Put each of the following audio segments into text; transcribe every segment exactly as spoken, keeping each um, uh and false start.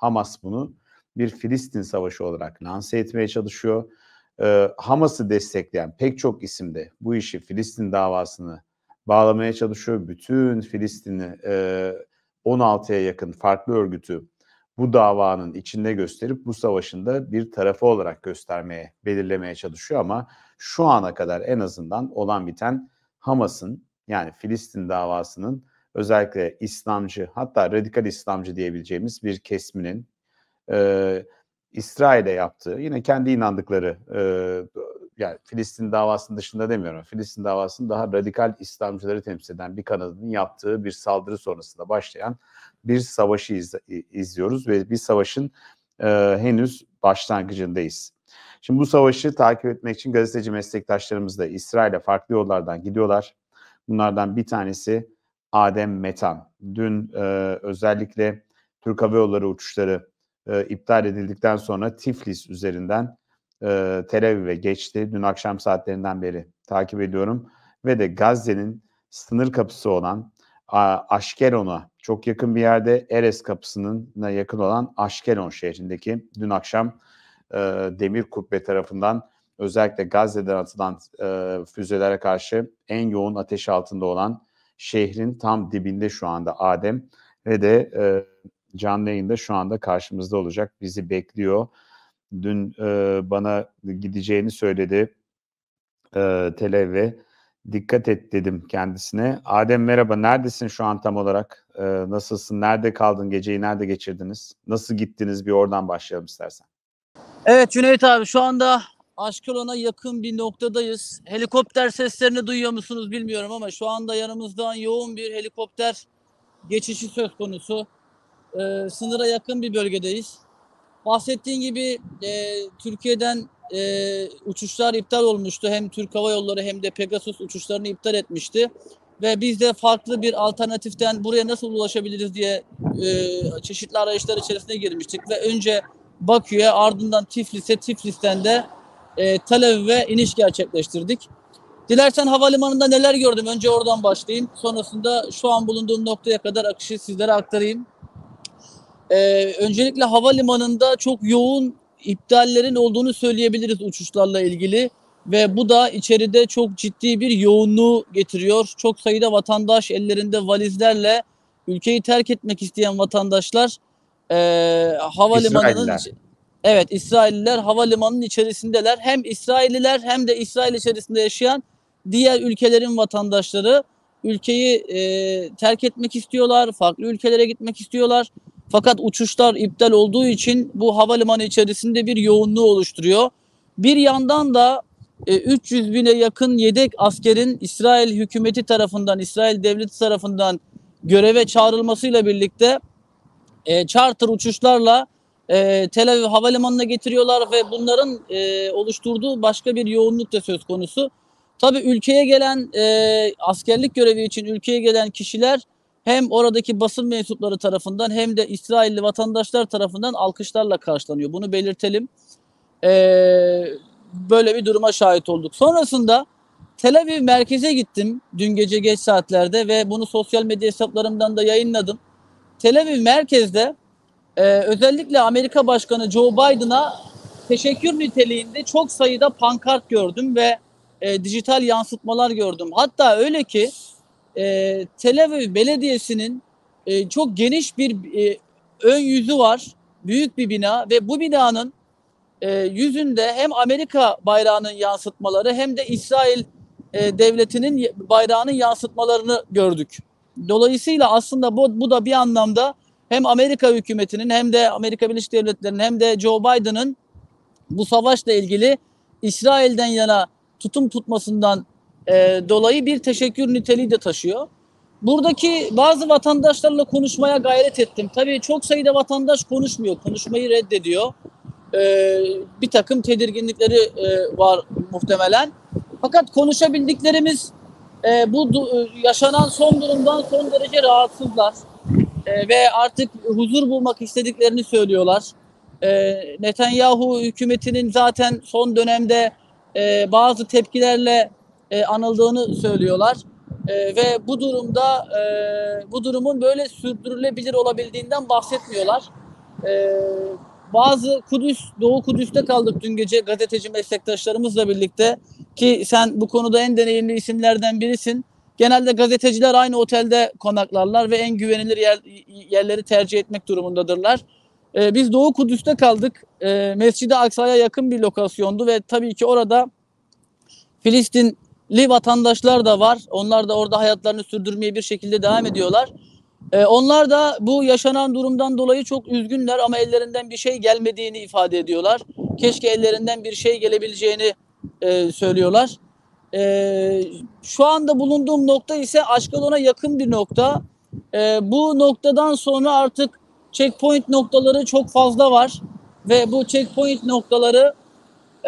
Hamas bunu bir Filistin savaşı olarak lanse etmeye çalışıyor. Ee, Hamas'ı destekleyen pek çok isim de bu işi Filistin davasını bağlamaya çalışıyor. Bütün Filistin'i e, on altıya yakın farklı örgütü bu davanın içinde gösterip bu savaşın da bir tarafı olarak göstermeye, belirlemeye çalışıyor ama şu ana kadar en azından olan biten Hamas'ın, yani Filistin davasının özellikle İslamcı, hatta radikal İslamcı diyebileceğimiz bir kesminin e, İsrail'e yaptığı, yine kendi inandıkları, e, yani Filistin davasının dışında demiyorum, Filistin davasının daha radikal İslamcıları temsil eden bir kanadının yaptığı bir saldırı sonrasında başlayan bir savaşı iz, izliyoruz ve bir savaşın e, henüz başlangıcındayız. Şimdi bu savaşı takip etmek için gazeteci meslektaşlarımız da İsrail'e farklı yollardan gidiyorlar. Bunlardan bir tanesi Adem Metan. Dün e, özellikle Türk Hava Yolları uçuşları e, iptal edildikten sonra Tiflis üzerinden e, Tel Aviv'e geçti. Dün akşam saatlerinden beri takip ediyorum. Ve de Gazze'nin sınır kapısı olan Aşkelon'a çok yakın bir yerde, Erez kapısına yakın olan Aşkelon şehrindeki dün akşam e, Demir Kubbe tarafından özellikle Gazze'den atılan e, füzelere karşı en yoğun ateş altında olan şehrin tam dibinde şu anda Adem ve de e, canlı yayında şu anda karşımızda olacak, bizi bekliyor. Dün e, bana gideceğini söyledi e, Tel Aviv'e. Dikkat et dedim kendisine. Adem merhaba, neredesin şu an tam olarak? E, nasılsın? Nerede kaldın? Geceyi nerede geçirdiniz? Nasıl gittiniz? Bir oradan başlayalım istersen. Evet Cüneyt abi, şu anda Aşkelon'a yakın bir noktadayız. Helikopter seslerini duyuyor musunuz bilmiyorum ama şu anda yanımızdan yoğun bir helikopter geçişi söz konusu. Ee, sınıra yakın bir bölgedeyiz. Bahsettiğin gibi e, Türkiye'den e, uçuşlar iptal olmuştu. Hem Türk Hava Yolları hem de Pegasus uçuşlarını iptal etmişti. Ve biz de farklı bir alternatiften buraya nasıl ulaşabiliriz diye e, çeşitli arayışlar içerisine girmiştik. Ve önce Bakü'ye, ardından Tiflis'e, Tiflis'ten de e, Tel Aviv'e iniş gerçekleştirdik. Dilersen havalimanında neler gördüm? Önce oradan başlayayım. Sonrasında şu an bulunduğum noktaya kadar akışı sizlere aktarayım. Ee, öncelikle havalimanında çok yoğun iptallerin olduğunu söyleyebiliriz uçuşlarla ilgili ve bu da içeride çok ciddi bir yoğunluğu getiriyor. Çok sayıda vatandaş ellerinde valizlerle ülkeyi terk etmek isteyen vatandaşlar e, havalimanının İsrailliler. evet İsrailliler havalimanının içerisindeler. Hem İsrailliler hem de İsrail içerisinde yaşayan diğer ülkelerin vatandaşları ülkeyi e, terk etmek istiyorlar, farklı ülkelere gitmek istiyorlar. Fakat uçuşlar iptal olduğu için bu havalimanı içerisinde bir yoğunluğu oluşturuyor. Bir yandan da e, üç yüz bine yakın yedek askerin İsrail hükümeti tarafından, İsrail devleti tarafından göreve çağrılmasıyla birlikte e, charter uçuşlarla e, Tel Aviv havalimanına getiriyorlar ve bunların e, oluşturduğu başka bir yoğunluk da söz konusu. Tabii ülkeye gelen e, askerlik görevi için ülkeye gelen kişiler hem oradaki basın mensupları tarafından hem de İsrailli vatandaşlar tarafından alkışlarla karşılanıyor. Bunu belirtelim. Ee, böyle bir duruma şahit olduk. Sonrasında Tel Aviv merkeze gittim dün gece geç saatlerde ve bunu sosyal medya hesaplarımdan da yayınladım. Tel Aviv merkezde e, özellikle Amerika Başkanı Joe Biden'a teşekkür niteliğinde çok sayıda pankart gördüm ve e, dijital yansıtmalar gördüm. Hatta öyle ki e, Tel Aviv Belediyesi'nin e, çok geniş bir e, ön yüzü var. Büyük bir bina ve bu binanın e, yüzünde hem Amerika bayrağının yansıtmaları hem de İsrail e, devletinin bayrağının yansıtmalarını gördük. Dolayısıyla aslında bu, bu da bir anlamda hem Amerika hükümetinin hem de Amerika Birleşik Devletleri'nin hem de Joe Biden'ın bu savaşla ilgili İsrail'den yana tutum tutmasından e, dolayı bir teşekkür niteliği de taşıyor. Buradaki bazı vatandaşlarla konuşmaya gayret ettim. Tabii çok sayıda vatandaş konuşmuyor, konuşmayı reddediyor. E, bir takım tedirginlikleri e, var muhtemelen. Fakat konuşabildiklerimiz e, bu yaşanan son durumdan son derece rahatsızlar. E, ve artık huzur bulmak istediklerini söylüyorlar. E, Netanyahu hükümetinin zaten son dönemde e, bazı tepkilerle e, anıldığını söylüyorlar. E, ve bu durumda e, bu durumun böyle sürdürülebilir olabildiğinden bahsetmiyorlar. e, bazı Kudüs, Doğu Kudüs'te kaldık dün gece gazeteci meslektaşlarımızla birlikte ki sen bu konuda en deneyimli isimlerden birisin. Genelde gazeteciler aynı otelde konaklarlar ve en güvenilir yer, yerleri tercih etmek durumundadırlar. Ee, biz Doğu Kudüs'te kaldık. Ee, Mescid-i Aksa'ya yakın bir lokasyondu ve tabii ki orada Filistinli vatandaşlar da var. Onlar da orada hayatlarını sürdürmeye bir şekilde devam ediyorlar. Ee, onlar da bu yaşanan durumdan dolayı çok üzgünler ama ellerinden bir şey gelmediğini ifade ediyorlar. Keşke ellerinden bir şey gelebileceğini e, söylüyorlar. Ee, şu anda bulunduğum nokta ise Aşkelon'a yakın bir nokta. Ee, bu noktadan sonra artık checkpoint noktaları çok fazla var ve bu checkpoint noktaları e,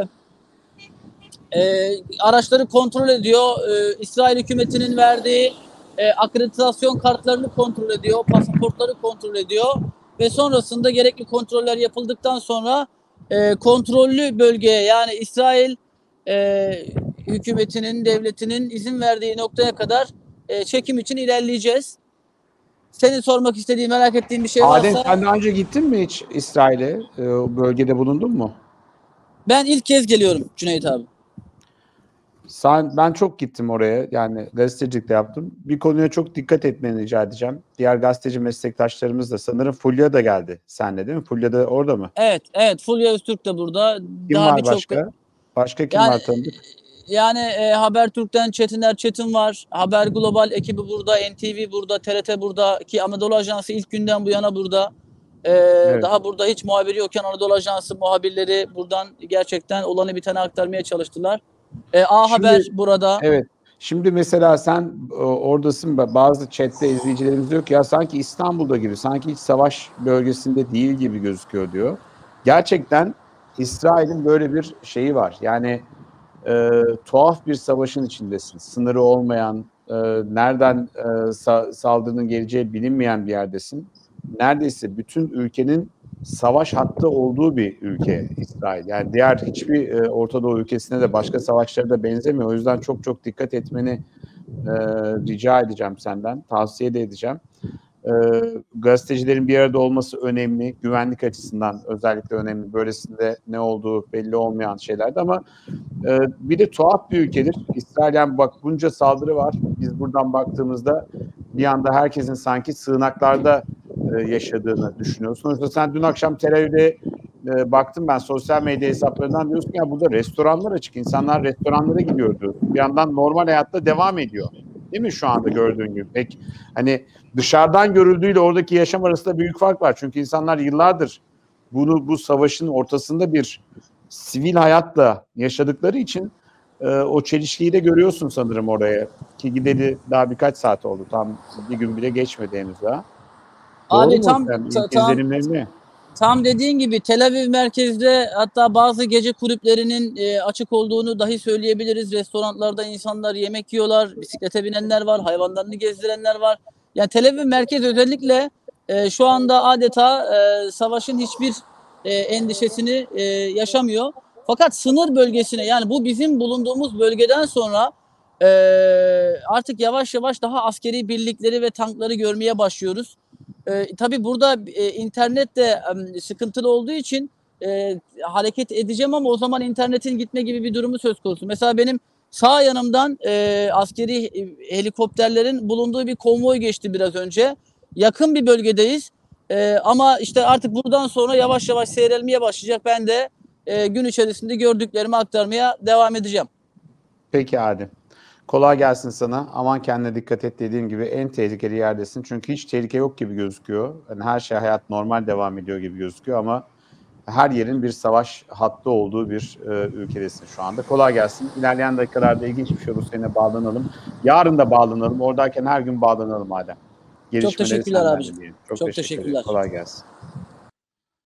e, araçları kontrol ediyor. E, İsrail hükümetinin verdiği e, akreditasyon kartlarını kontrol ediyor, pasaportları kontrol ediyor ve sonrasında gerekli kontroller yapıldıktan sonra e, kontrollü bölgeye yani İsrail e, hükümetinin, devletinin izin verdiği noktaya kadar e, çekim için ilerleyeceğiz. Senin sormak istediğin, merak ettiğin bir şey Adem varsa... sen daha önce gittin mi hiç İsrail'e? E, o bölgede bulundun mu? Ben ilk kez geliyorum Cüneyt abi. Sen, ben çok gittim oraya. Yani gazetecilik de yaptım. Bir konuya çok dikkat etmeni rica edeceğim. Diğer gazeteci meslektaşlarımız da sanırım Fulya da geldi senle değil mi? Fulya da orada mı? Evet, evet. Fulya Öztürk de burada. Kim Daha var birçok başka? Başka kim yani var tanıdık? yani e, Habertürk'ten Çetiner Çetin var. Haber Global ekibi burada, N T V burada, T R T burada ki Anadolu Ajansı ilk günden bu yana burada. Ee, Evet. Daha burada hiç muhabiri yokken Anadolu Ajansı muhabirleri buradan gerçekten olanı biteni aktarmaya çalıştılar. Ee, A Şimdi- Haber burada. Evet. Şimdi mesela sen e, oradasın, bazı chatte izleyicilerimiz diyor ki ya sanki İstanbul'da gibi, sanki hiç savaş bölgesinde değil gibi gözüküyor diyor. Gerçekten İsrail'in böyle bir şeyi var. Yani e, tuhaf bir savaşın içindesin. Sınırı olmayan, e, nereden e, sa- saldırının geleceği bilinmeyen bir yerdesin. Neredeyse bütün ülkenin savaş hattı olduğu bir ülke İsrail. Yani diğer hiçbir e, Orta Doğu ülkesine de başka savaşlara da benzemiyor. O yüzden çok çok dikkat etmeni e, rica edeceğim senden. Tavsiye de edeceğim. E, gazetecilerin bir arada olması önemli. Güvenlik açısından özellikle önemli. Böylesinde ne olduğu belli olmayan şeylerdi ama e, bir de tuhaf bir ülkedir. İsrail, yani bak bunca saldırı var. Biz buradan baktığımızda bir anda herkesin sanki sığınaklarda e, yaşadığını düşünüyorsun. Sonuçta sen dün akşam Tel Aviv'de e, baktım ben sosyal medya hesaplarından, diyorsun ya burada restoranlar açık. İnsanlar restoranlara gidiyor diyorsun. Bir yandan normal hayatta devam ediyor. Değil mi şu anda gördüğün gibi? Pek hani dışarıdan görüldüğüyle oradaki yaşam arasında büyük fark var. Çünkü insanlar yıllardır bunu bu savaşın ortasında bir sivil hayatla yaşadıkları için e, o çelişkiyi de görüyorsun sanırım oraya. Ki gideli daha birkaç saat oldu. Tam bir gün bile geçmedi henüz daha. Abi Doğru mu? tam Yani ta- ilk tam izlenimlerin ne? tam dediğin gibi Tel Aviv merkezde hatta bazı gece kulüplerinin e, açık olduğunu dahi söyleyebiliriz. Restoranlarda insanlar yemek yiyorlar, bisiklete binenler var, hayvanlarını gezdirenler var. Yani Tel Aviv merkez özellikle e, şu anda adeta e, savaşın hiçbir e, endişesini e, yaşamıyor. Fakat sınır bölgesine, yani bu bizim bulunduğumuz bölgeden sonra e, artık yavaş yavaş daha askeri birlikleri ve tankları görmeye başlıyoruz. E, tabii burada e, internet de e, sıkıntılı olduğu için e, hareket edeceğim ama o zaman internetin gitme gibi bir durumu söz konusu. Mesela benim sağ yanımdan e, askeri e, helikopterlerin bulunduğu bir konvoy geçti biraz önce. Yakın bir bölgedeyiz. E, ama işte artık buradan sonra yavaş yavaş seyrelmeye başlayacak. Ben de e, gün içerisinde gördüklerimi aktarmaya devam edeceğim. Peki Adem. Kolay gelsin sana. Aman kendine dikkat et, dediğim gibi en tehlikeli yerdesin. Çünkü hiç tehlike yok gibi gözüküyor. Yani her şey, hayat normal devam ediyor gibi gözüküyor ama her yerin bir savaş hattı olduğu bir e, ülkedesin şu anda. Kolay gelsin. İlerleyen dakikalarda ilginç bir şey olursa yine bağlanalım. Yarın da bağlanalım. Oradayken her gün bağlanalım Adem. Çok teşekkürler abiciğim. Çok, Çok teşekkür ederim. teşekkürler. Kolay gelsin.